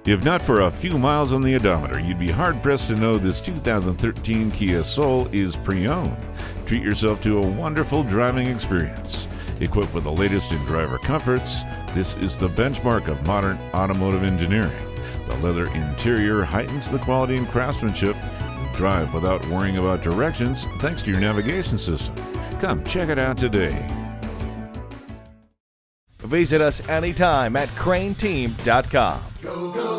If not for a few miles on the odometer, you'd be hard-pressed to know this 2013 Kia Soul is pre-owned. Treat yourself to a wonderful driving experience. Equipped with the latest in driver comforts, this is the benchmark of modern automotive engineering. The leather interior heightens the quality and craftsmanship. You drive without worrying about directions thanks to your navigation system. Come check it out today. Visit us anytime at crainteam.com. Go, go.